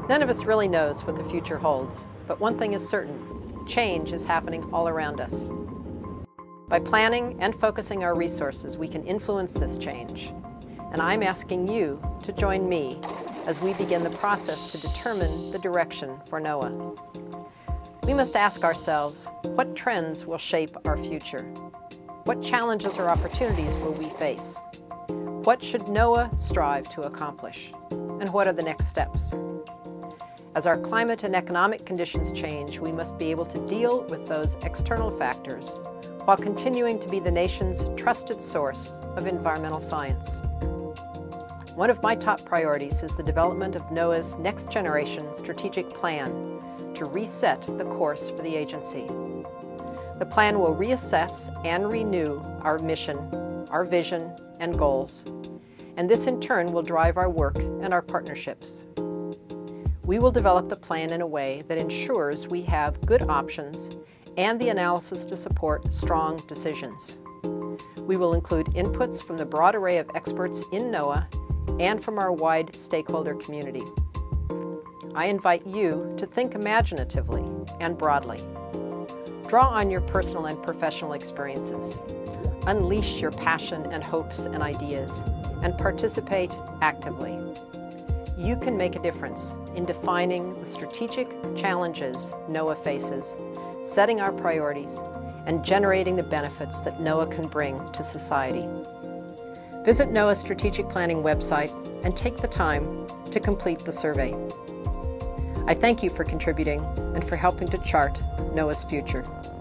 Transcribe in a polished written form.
None of us really knows what the future holds, but one thing is certain: change is happening all around us. By planning and focusing our resources, we can influence this change. And I'm asking you to join me as we begin the process to determine the direction for NOAA. We must ask ourselves, what trends will shape our future? What challenges or opportunities will we face? What should NOAA strive to accomplish? And what are the next steps? As our climate and economic conditions change, we must be able to deal with those external factors while continuing to be the nation's trusted source of environmental science. One of my top priorities is the development of NOAA's next generation strategic plan to reset the course for the agency. The plan will reassess and renew our mission, our vision, and goals, and this in turn will drive our work and our partnerships. We will develop the plan in a way that ensures we have good options and the analysis to support strong decisions. We will include inputs from the broad array of experts in NOAA and from our wide stakeholder community. I invite you to think imaginatively and broadly. Draw on your personal and professional experiences. Unleash your passion and hopes and ideas, and participate actively. You can make a difference in defining the strategic challenges NOAA faces, setting our priorities, and generating the benefits that NOAA can bring to society. Visit NOAA's strategic planning website and take the time to complete the survey. I thank you for contributing and for helping to chart NOAA's future.